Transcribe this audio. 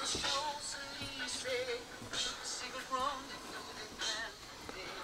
the show, so Lee said, Siegel groaned and knew they planned.